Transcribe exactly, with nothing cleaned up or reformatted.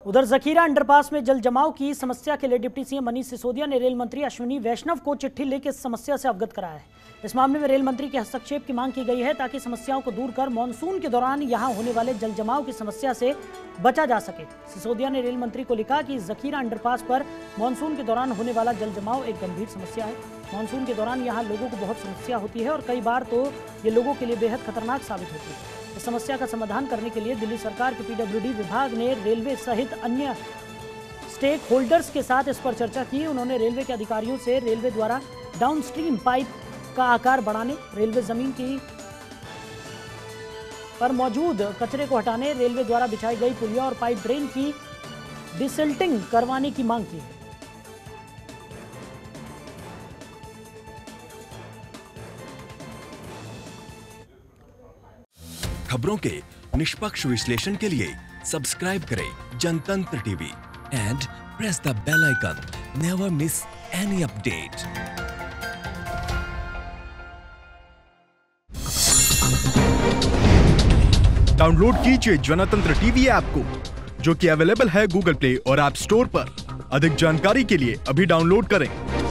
उधर जखीरा अंडरपास में जल जमाव की समस्या के लिए डिप्टी सीएम मनीष सिसोदिया ने रेल मंत्री अश्विनी वैष्णव को चिट्ठी लेकर इस समस्या से अवगत कराया है। इस मामले में रेल मंत्री के हस्तक्षेप की मांग की गई है ताकि समस्याओं को दूर कर मानसून के दौरान यहां होने वाले जल जमाव की समस्या से बचा जा सके। सिसोदिया ने रेल मंत्री को लिखा कि जखीरा अंडरपास पर मानसून के दौरान होने वाला जल जमाव एक गंभीर समस्या है। मानसून के दौरान यहाँ लोगों को बहुत समस्या होती है और कई बार तो ये लोगों के लिए बेहद खतरनाक साबित होती है। इस समस्या का समाधान करने के लिए दिल्ली सरकार के पीडब्ल्यूडी विभाग ने रेलवे सहित अन्य स्टेक होल्डर्स के साथ इस पर चर्चा की। उन्होंने रेलवे के अधिकारियों से रेलवे द्वारा डाउनस्ट्रीम पाइप का आकार बढ़ाने, रेलवे जमीन की पर मौजूद कचरे को हटाने, रेलवे द्वारा बिछाई गई पुलिया और पाइप ड्रेन की डिसिल्टिंग करवाने की मांग की है। खबरों के निष्पक्ष विश्लेषण के लिए सब्सक्राइब करें Jantantra TV and press the bell icon. Never miss any update. Download कीजिए जनतंत्र टीवी ऐप को, जो कि अवेलेबल है गूगल प्ले और ऐप स्टोर पर। अधिक जानकारी के लिए अभी डाउनलोड करें।